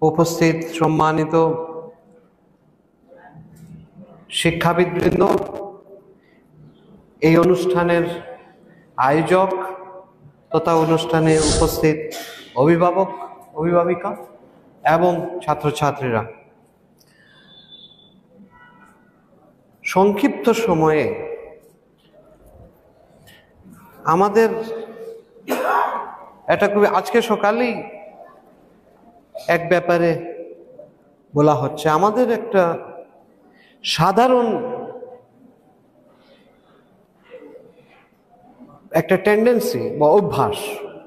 উপস্থিত সম্মানিত শিক্ষাবিদবৃন্দ, এই অনুষ্ঠানের আয়োজক তথা অনুষ্ঠানে উপস্থিত অভিভাবক অভিভাবিকা এবং ছাত্রছাত্রীরা, সংক্ষিপ্ত সময়ে আমাদের এটা খুবই আজকে সকালেই এক ব্যাপারে বলা হচ্ছে, আমাদের একটা সাধারণ একটা টেন্ডেন্সি বা অভ্যাস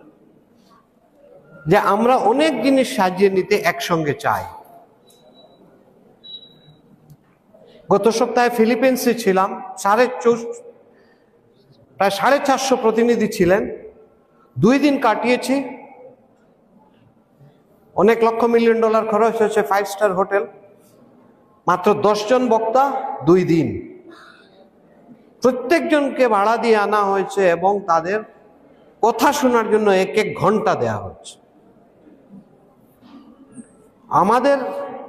যে আমরা অনেক জিনিস সাজিয়ে নিতে একসঙ্গে চাই। গত সপ্তাহে ফিলিপিন্সে ছিলাম, প্রায় 450 প্রতিনিধি ছিলেন। 2 দিন কাটিয়েছি, অনেক লক্ষ মিলিয়ন ডলার খরচ হয়েছে, 5 স্টার হোটেল, মাত্র 10 জন বক্তা, 2 দিন। প্রত্যেকজনকে ভাড়া দিয়ে আনা হয়েছে এবং তাদের কথা শোনার জন্য 1-1 ঘন্টা দেয়া হচ্ছে। আমাদের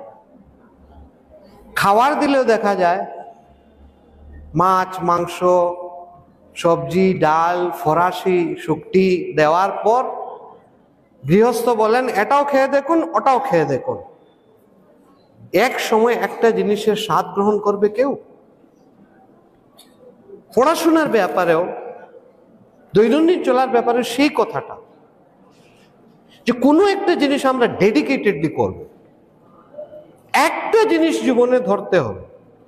খাবার দিলেও দেখা যায় মাছ, মাংস, সবজি, ডাল, ফরাসি, শুকটি দেওয়ার পর গৃহস্থ বলেন এটাও খেয়ে দেখুন, ওটাও খেয়ে দেখুন। এক সময় একটা জিনিসের স্বাদ গ্রহণ করবে কেউ? পড়াশোনার ব্যাপারেও, দৈনন্দিন চলার ব্যাপারে সেই কথাটা, যে কোনো একটা জিনিস আমরা ডেডিকেটেডলি করব। একটা জিনিস জীবনে ধরতে হবে।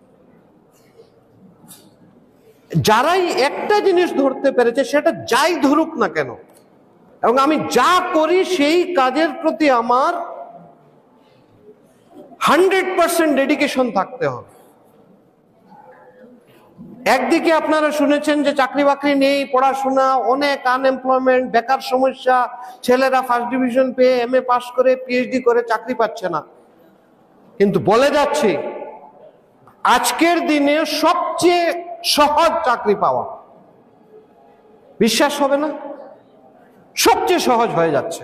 যারাই একটা জিনিস ধরতে পেরেছে, সেটা যাই ধরুক না কেন, এবং আমি যা করি সেই কাজের প্রতি আমার 100% ডেডিকেশন থাকতে হবে। একদিকে আপনারা শুনেছেন যে চাকরি বাকরি নেই, পড়াশোনা, অনেক আনএমপ্লয়মেন্ট, বেকার সমস্যা, ছেলেরা ফার্স্ট ডিভিশন পেয়ে MA পাস করে PhD করে চাকরি পাচ্ছে না। কিন্তু বলে যাচ্ছি, আজকের দিনে সবচেয়ে সহজ চাকরি পাওয়া, বিশ্বাস হবে না, সবচেয়ে সহজ হয়ে যাচ্ছে।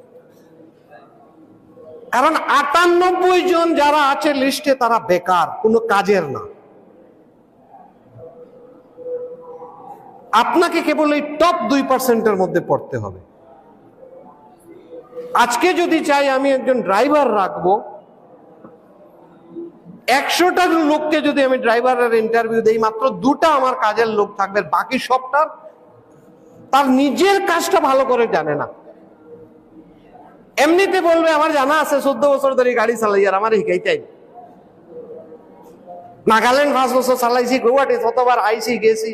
কারণ 98 জন যারা আছে লিস্টে তারা বেকার, কোনো কাজের না। আপনাকে কেবল এই টপ 2% মধ্যে পড়তে হবে। আজকে যদি চাই আমি একজন ড্রাইভার রাখবো, 100টা লোককে যদি আমি ড্রাইভারের ইন্টারভিউ দেই, মাত্র 2টা আমার কাজের লোক থাকবে, বাকি সবটা তার নিজের কাজটা ভালো করে জানে না। এমনিতে বলবে আমার জানা আছে, 14 বছর ধরে গাড়ি চালাই, আর আমার শিখাইতাই। নাগাল্যান্ড 5 বছর চালাইছি, গুয়াহাটি কতবার আইছি গেছি,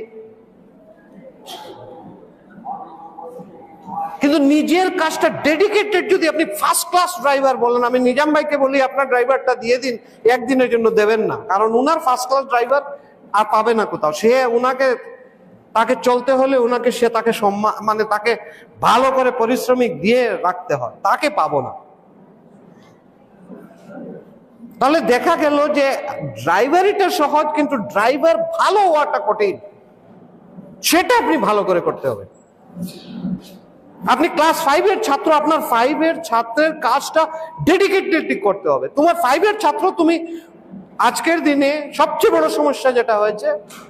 কিন্তু নিজের কাজটা ডেডিকেটেড যদি আপনি ফার্স্ট ক্লাস ড্রাইভার বলেন, আমি নিজাম ভাইকে বলি আপনার ড্রাইভারটা দিয়ে দিন, একদিনের জন্য দেবেন না, কারণ উনার ফার্স্ট ক্লাস ড্রাইভার আর পাবে না কোথাও। সে তাকে চলতে হলে তাকে সম্মান, মানে তাকে ভালো করে পরিশ্রমিক দিয়ে রাখতে হয়, তাকে পাবো না। তাহলে দেখা গেল যে ড্রাইভারিটা সহজ, কিন্তু ড্রাইভার ভালো হওয়াটা কঠিন। সেটা আপনি ভালো করে করতে হবে। আপনি ক্লাস 5 এর ছাত্র, আপনার 5 এর ছাত্রের কাজটা ডেডিকেটেডলি করতে হবে। তোমার 5 এর ছাত্র তুমি, আজকের দিনে সবচেয়ে বড় সমস্যা যেটা হয়েছে,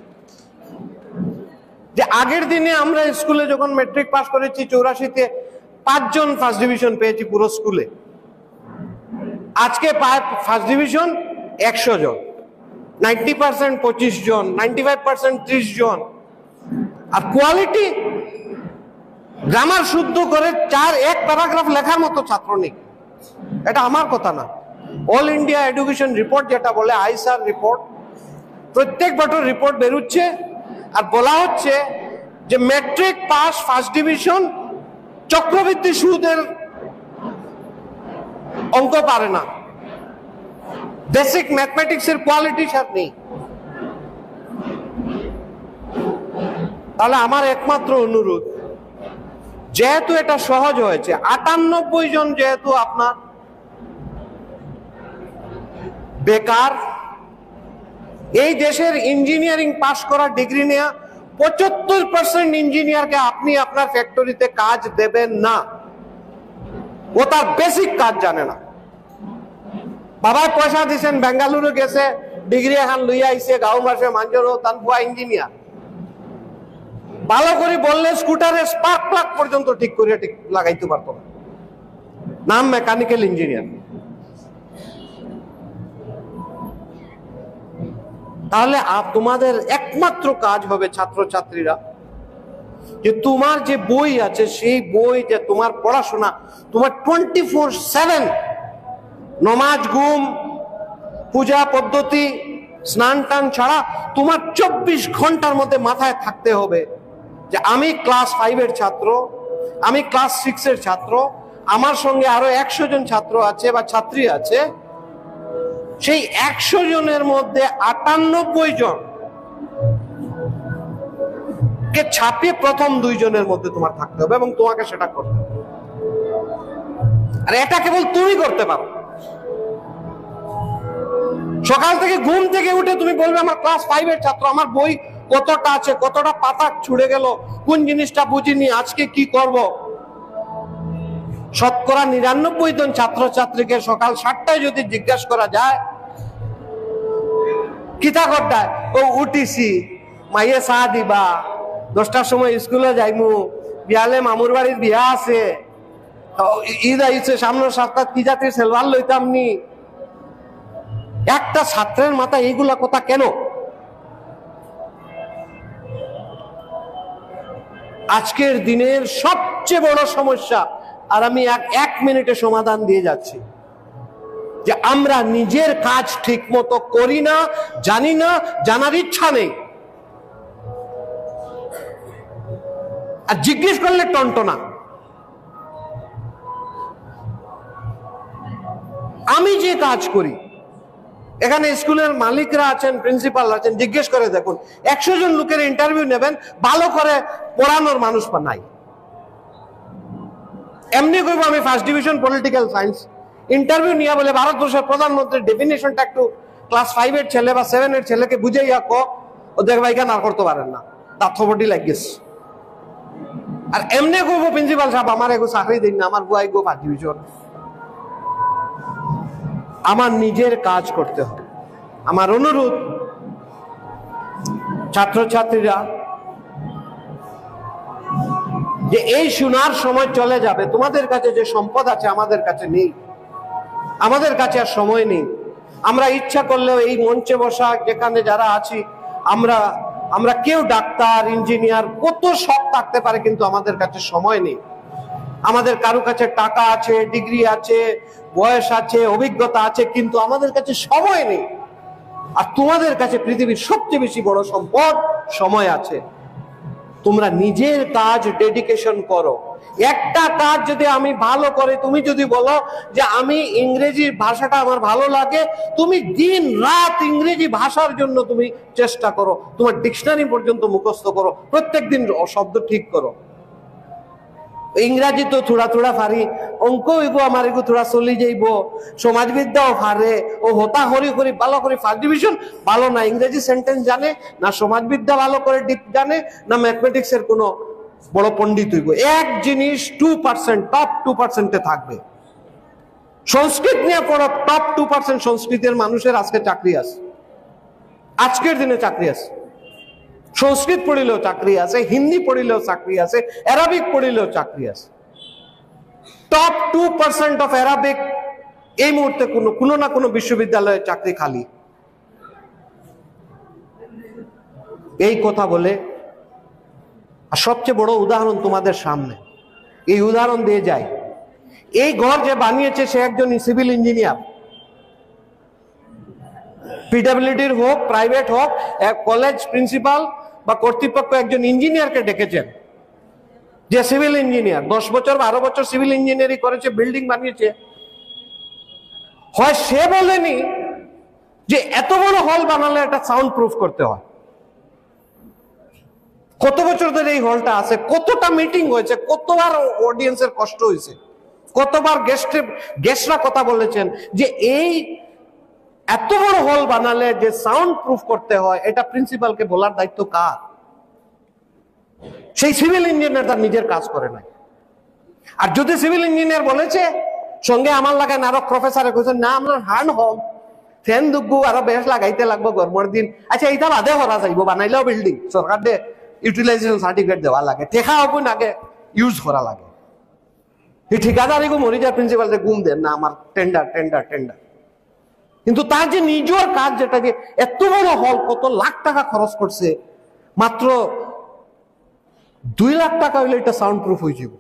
যে আগের দিনে আমরা স্কুলে যখন ম্যাট্রিক পাস করেছি 84-তে 5 জন ফার্স্ট ডিভিশন পেয়েছি পুরো স্কুলে। আজকে ফার্স্ট ডিভিশন 100 জন, 90% 25 জন, 95% 30 জন। আর কোয়ালিটি, গ্রামার শুদ্ধ করে 1 প্যারাগ্রাফ লেখার মতো ছাত্র নেই। এটা আমার কথা না, অল ইন্ডিয়া এডুকেশন রিপোর্ট যেটা বলে, আইসার রিপোর্ট, প্রত্যেক বছর রিপোর্ট বেরোচ্ছে, আর বলা হচ্ছে যে ম্যাট্রিক পাস ফার্স্ট ডিভিশন চক্রবৃদ্ধি সুদের অঙ্ক পারে না, বেসিক ম্যাথমেটিক্স এর কোয়ালিটি সার নেই। তাহলে আমার একমাত্র অনুরোধ, যেহেতু এটা সহজ হয়েছে, 98 জন যেহেতু আপনার বেকার, এই দেশের ইঞ্জিনিয়ারিং পাস করা, ডিগ্রি নেওয়া 75% ইঞ্জিনিয়ারকে আপনি আপনার ফ্যাক্টরিতে কাজ দেবেন না। ও তার বেসিক কাজ জানে না। বাবাই পয়সা দিছেন, বেঙ্গালুরু গেছে, ডিগ্রি এখন লইয়া আইছে, গাঁও মাসে মাঞ্জর তান বুয়া ইঞ্জিনিয়ার। ভালো করে বললে স্কুটারের স্পার্ক প্লাগ পর্যন্ত ঠিক করে ঠিক লাগাইতে পারতো না, নাম মেকানিক্যাল ইঞ্জিনিয়ার। তাহলে তোমাদের একমাত্র কাজ হবে ছাত্রছাত্রীরা, যে তোমার যে বই আছে সেই বই, যে তোমার পড়াশোনা, তোমার 24/7 নমাজ, ঘুম, পূজা পদ্ধতি, স্নান টান ছাড়া তোমার 24 ঘন্টার মধ্যে মাথায় থাকতে হবে যে আমি ক্লাস 5-এর ছাত্র, আমি ক্লাস 6-এর ছাত্র, আমার সঙ্গে আরো 100 জন ছাত্র আছে বা ছাত্রী আছে, সেই 100 জনের মধ্যে 98 জন কে ছাপিয়ে প্রথম 2 জনের মধ্যে তোমার থাকতে হবে এবং তোমাকে সেটা করতে হবে। আর এটা কেবল তুমি করতে পারো। সকাল থেকে ঘুম থেকে উঠে তুমি বলবে আমার ক্লাস 5-এর ছাত্র, আমার বই কতটা আছে, কতটা পাতা ছুড়ে গেল, কোন জিনিসটা বুঝিনি, আজকে কি করব। শতকরা 99 জন ছাত্রছাত্রীকে সকাল 7টায় যদি জিজ্ঞাসা করা যায় কিতা করতায়, ও উঠিছি, মাইয়ে চা দিবা, 10টার সময় স্কুলে যাইমু, বিয়ালে মামুর বাড়ির বিয়া আছে, ঈদ আইছে সামনের সপ্তাহ, কি জাতির সেলভার লইতাম নি। একটা ছাত্রের মাথায় এইগুলা কথা কেন? আজকের দিনের সবচেয়ে বড় সমস্যা, আর আমি এক মিনিটে সমাধান দিয়ে যাচ্ছি, যে আমরা নিজের কাজ ঠিক মতো করি না, জানি না, জানার ইচ্ছা নেই। আর জিজ্ঞেস করলে টনটনা। আমি যে কাজ করি, এখানে স্কুলের মালিকরা আছেন, প্রিন্সিপাল আছেন, জিজ্ঞেস করে দেখুন, 100 জন লোকের ইন্টারভিউ নেবেন, ভালো করে পড়ানোর মানুষ নাই। এমনি কইব আমি first division political science, interview নিয়ে বলে ভারতবর্ষের প্রধানমন্ত্রীর ডেফিনেশনটা একটু ক্লাস 5-এর ছেলে বা 7-এর ছেলেকে বুঝাইয়া ও দেখবা এখানে আর করতে পারেন না, তার থবটি লাগিয়েছে। আর এমনি কইব প্রিন্সিপাল সাহেব আমার এগো চাকরি দিন না, আমার বুয়া এগো ফার্স্ট ডিভিশন। আমার নিজের কাজ করতে হবে। আমার অনুরোধ, ছাত্রছাত্রীরা, যে এই শোনার সময় চলে যাবে, তোমাদের কাছে যে সম্পদ আছে আমাদের কাছে নেই, আমাদের কাছে আর সময় নেই। আমরা ইচ্ছা করলেও এই মঞ্চে বসা যেখানে যারা আছি, আমরা কেউ ডাক্তার, ইঞ্জিনিয়ার, কত সব থাকতে পারে, কিন্তু আমাদের কাছে সময় নেই। আমাদের কারো কাছে টাকা আছে, ডিগ্রি আছে, বয়স আছে, অভিজ্ঞতা আছে, কিন্তু আমাদের কাছে সময় নেই। আর তোমাদের কাছে পৃথিবীর সবচেয়ে বেশি বড় সম্পদ সময় আছে। তোমরা নিজের কাজ ডেডিকেশন করো। একটা কাজ যদি আমি ভালো করে, তুমি যদি বলো যে আমি ইংরেজি ভাষাটা আমার ভালো লাগে, তুমি দিন রাত ইংরেজি ভাষার জন্য তুমি চেষ্টা করো, তোমার ডিকশনারি পর্যন্ত মুখস্থ করো, প্রত্যেকদিন শব্দ ঠিক করো। ইংরাজি তো থোড়া থোড়া পারি, অঙ্ক এগো আমার এগো থোড়া চলি যাইব, সমাজবিদ্যাও পারে, ও হতা হরি করি ভালো করে ফার্স্ট ডিভিশন, ভালো না ইংরেজি সেন্টেন্স জানে, না সমাজবিদ্যা ভালো করে ডিপ জানে, না ম্যাথমেটিক্স এর কোনো বড় পণ্ডিত হইব। এক জিনিস 2%, টপ 2%-এ থাকবে। সংস্কৃত নিয়ে পড়ো, টপ 2% সংস্কৃতের মানুষের আজকে চাকরি আছে, আজকের দিনে চাকরি আছে। সংস্কৃত পড়িলেও চাকরি আছে, হিন্দি পড়িলেও চাকরি আছে, অ্যারাবিক পড়িলেও চাকরি আছে। টপ 2% অফ অ্যারাবিক এই মুহূর্তে কোনো না কোনো বিশ্ববিদ্যালয়ে চাকরি খালি। এই কথা বলে, আর সবচেয়ে বড় উদাহরণ তোমাদের সামনে, এই উদাহরণ দিয়ে যায়। এই ঘর যে বানিয়েছে সে একজন সিভিল ইঞ্জিনিয়ার। পিডব্লিউডির হোক, প্রাইভেট হোক, কলেজ প্রিন্সিপাল বা কর্তৃপক্ষ একজন ইঞ্জিনিয়ারকে ডেকেছেন, যে সিভিল ইঞ্জিনিয়ার 10 বছর 12 বছর সিভিল ইঞ্জিনিয়ারিং করেছে, বিল্ডিং বানিয়েছে। হয় সে বলেনি যে এত বড় হল বানালে একটা সাউন্ড প্রুফ করতে হয়। কত বছর ধরে এই হলটা আছে, কতটা মিটিং হয়েছে, কতবার অডিয়েন্সের কষ্ট হয়েছে, কতবার গেস্টরা কথা বলেছেন যে এই এত বড় হল বানালে যে সাউন্ড প্রুফ করতে হয়, এটা প্রিন্সিপালকে বলার দায়িত্ব কার? সেই সিভিল ইঞ্জিনিয়ার তার নিজের কাজ করে নাই। আর যদি সিভিল ইঞ্জিনিয়ার বলেছে সঙ্গে আমার লাগায় নারক প্রফেসরে কইছেন না আমরা হান হম ফ্যান দুগু আরো বেশ লাগাইতে লাগবো গরমের দিন। আচ্ছা এইটা বাদে করা যাইব, বানাইলেও বিল্ডিং সরকার দে ইউটিলাইজেশন সার্টিফিকেট দেওয়া লাগে, টেকা হবো আগে ইউজ করা লাগে। এই ঠিকাদারিকে মরি যায় প্রিন্সিপাল গুম দেন না আমার টেন্ডার টেন্ডার টেন্ডার। কিন্তু তার যে নিজের কাজ, যেটা যে এত বড় হল কত লাখ টাকা খরচ করছে, মাত্র 2 লাখ টাকা হইলে এটা সাউন্ড প্রুফ হয়ে যাব।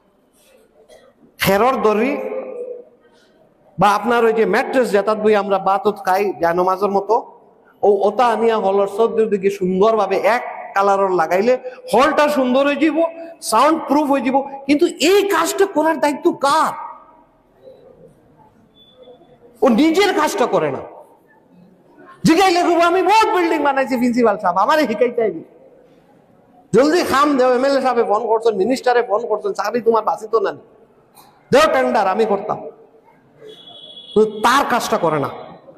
খেরর দড়ি বা আপনার ওই যে ম্যাট্রেস যেটা বই আমরা বাতত খাই জানমাজের মতো, ও ওটা আনিয়া হলের চতুর্দিকে সুন্দরভাবে এক কালারের লাগাইলে হলটা সুন্দর হয়ে যাব, সাউন্ড প্রুফ হয়ে যাব। কিন্তু এই কাজটা করার দায়িত্ব কার? ও নিজের কাজটা করে না। জিগাইলে আমি বহুত বিল্ডিং বানাইছি প্রিন্সিপাল সাহেব, আমারে শিখাই চাইবি, জলদি খাম দেও। এমএলএ সাহেব ফোন করছেন, মিনিস্টারে ফোন করছেন, চাকরি তোমার বাঁচিত না, দেও টেন্ডার, আমি করতাম। তার কাজটা করে না।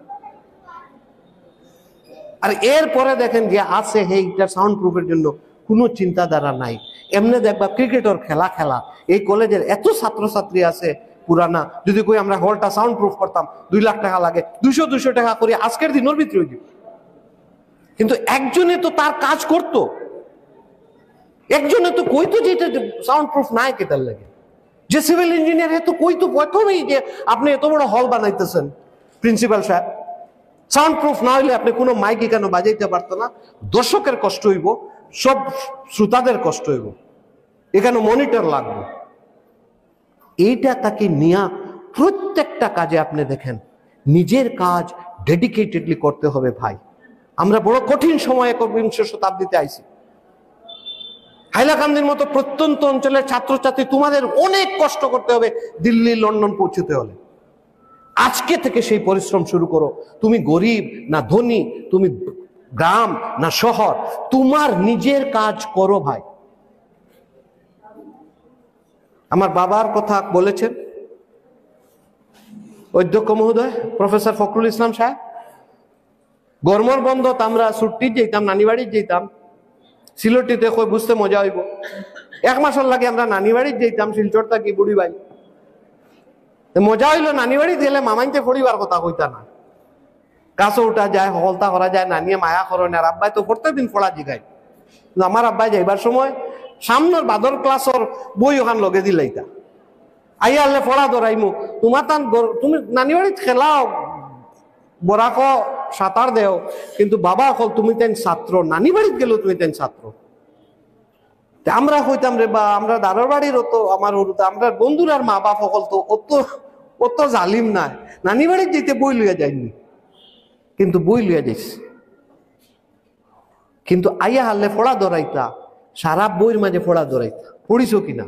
আর এরপরে দেখেন যে আছে এইটা সাউন্ড প্রুফের জন্য কোনো চিন্তাধারা নাই। এমনি দেখবা ক্রিকেটের খেলা খেলা, এই কলেজের এত ছাত্রছাত্রী আছে পুরানা, যদি কই আমরা হলটা সাউন্ড প্রুফ করতাম 2 লাখ টাকা লাগে, 200 টাকা করে আজকের দিনের ভিতরে দিব। কিন্তু একজনে তো তার কাজ করতো, একজনে তো কইতো যে এটা সাউন্ড প্রুফ নাই কেটার লাগে। যে সিভিল ইঞ্জিনিয়ার হে তো কইতো প্রথমেই যে আপনি এত বড় হল বানাইতেছেন প্রিন্সিপাল সাহেব, সাউন্ড প্রুফ না হইলে আপনি কোনো মাইকে কেন বাজাইতে পারতো না? দর্শকের কষ্ট হইব, সব শ্রোতাদের কষ্ট হইব, এখানে মনিটর লাগবে। এইটা তাকে নিয়ে প্রত্যেকটা কাজে আপনি দেখেন নিজের কাজ ডেডিকেটেডলি করতে হবে। ভাই, আমরা বড় কঠিন সময়ে 21শ শতাব্দীতে আইছি। হাইলাকান্দির মতো প্রত্যন্ত অঞ্চলের ছাত্রছাত্রী, তোমাদের অনেক কষ্ট করতে হবে দিল্লি লন্ডন পৌঁছতে হলে। আজকে থেকে সেই পরিশ্রম শুরু করো। তুমি গরিব না ধনী, তুমি গ্রাম না শহর, তোমার নিজের কাজ করো ভাই। আমার বাবার কথা বলেছেন অধ্যক্ষ মহোদয় প্রফেসর ফখরুল ইসলাম সাহেব। গরমের বন্ধত আমরা ছুট্টি যেতাম, নানি বাড়ি যেতাম, সিলটিতে কই বুঝতে মজা হইব। 1 মাসের লাগে আমরা নানি বাড়ি যেতাম, শিলচর থাকি বুড়ি ভাই। মজা হইলো নানি বাড়ি গেলে মামাইতে পড়িবার কথা কইতা না, কাছে উঠা যায়, হলতা করা যায়, নানিয়ে মায়া করেন। আর আব্বাই তো প্রত্যেক দিন পড়া জিগায়। আমার আব্বাই যাইবার সময় সামনের বাদর ক্লাসর বই ওখান লগে দিলাইতা, আইয়া আনলে পড়া ধরাইমু। তোমার তান তুমি নানি বাড়িত খেলাও, বরাক সাঁতার দেও, কিন্তু বাবা হল তুমি তেন ছাত্র, নানি বাড়িত গেলেও তুমি তেন ছাত্র। আমরা হইতাম রে বা আমরা দাদার বাড়ির অত আমার আমরা বন্ধুরার মা বাপ সকল তো অত জালিম নাই, নানি বাড়ির যেতে বই লইয়া যায়নি, কিন্তু বই লইয়া যাইস। কিন্তু আইয়া হারলে ফোড়া ধরাইতা, সারা বইয়ের মাঝে ফোড়া ধরাইতা, পড়িস কিনা।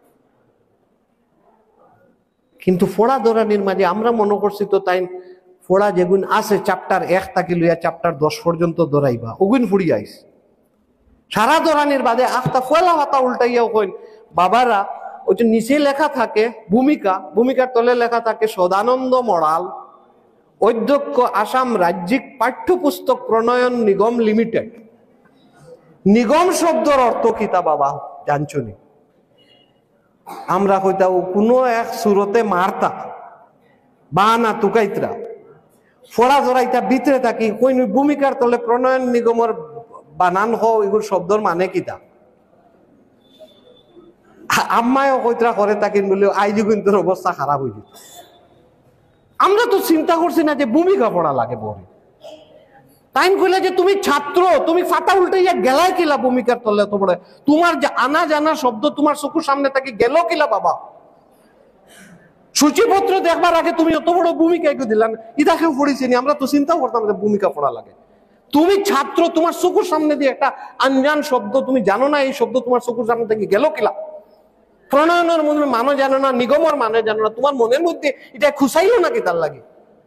কিন্তু ফোড়া ধরানির মাঝে আমরা মনে করছি তো তাই ফোড়া যেগুন আছে চ্যাপ্টার 1 থেকে লইয়া চ্যাপ্টার 10 পর্যন্ত ধরাইবা, ওগুন ফুড়ি আইস। সারা ধরানির বাদে আখটা ফয়লা হাতা উল্টাইয়াও কইন বাবারা, ওই যে নিচে লেখা থাকে ভূমিকা, ভূমিকার তলে লেখা থাকে সদানন্দ মরাল, অধ্যক্ষ আসাম রাজ্যিক পাঠ্যপুস্তক প্রণয়ন নিগম লিমিটেড। নিগম শব্দের অর্থ কিতা বাবা জানছো নি? আমরা কইতাও কোনো এক সুরতে মারতা বা না তুকাইতরা ফোড়া ধরাইতা ভিতরে থাকি কই ভূমিকার তলে প্রণয়ন নিগমের বানান হও, এগুলো শব্দর মানে কিতা? আম্মায়ও কইতরা করে তাকিন বলে আইজি কিন্তু অবস্থা খারাপ হয়ে যেত। আমরা তো চিন্তা করছি না যে ভূমিকা পড়া লাগে বড়। তাই কইলে যে তুমি ছাত্র, তুমি ফাটা উল্টাইয়া গেলাই কিলা ভূমিকার তলে এত বড়, তোমার যে আনা জানা শব্দ তোমার চোখের সামনে থাকি গেল কিলা বাবা? সূচিপত্র দেখবার আগে তুমি অত বড় ভূমিকা কেউ দিলাম, ইটাকেও পড়েছিনি। আমরা তো চিন্তাও করতাম যে ভূমিকা পড়া লাগে। তুমি ছাত্র, তোমার চোখের সামনে দিয়ে একটা আনজান শব্দ, তুমি জানো না এই শব্দ তোমার চোখের সামনে থেকে গেল কিলা? প্রণয়নের মধ্যে মানে জানো না, নিগমের মানে জানো না, তোমার মনের মধ্যে এটা খুশাইলো নাকি তার লাগে?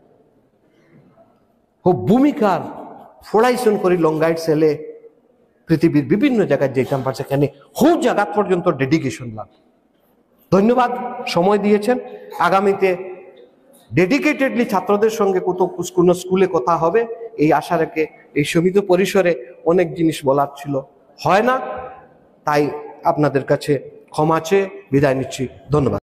ও ভূমিকার ফোড়াইশন করি লঙ্গাইট ছেলে পৃথিবীর বিভিন্ন জায়গায় যেতাম পারছে, এখানে খুব জায়গা পর্যন্ত ডেডিকেশন লাগে। ধন্যবাদ, সময় দিয়েছেন। আগামীতে ডেডিকেটেডলি ছাত্রদের সঙ্গে কোনো স্কুলে কথা হবে এই আশা রেখে এই সীমিত পরিসরে অনেক জিনিস বলার ছিল, হয় না, তাই আপনাদের কাছে ক্ষমা চেয়ে বিদায় নিচ্ছি। ধন্যবাদ।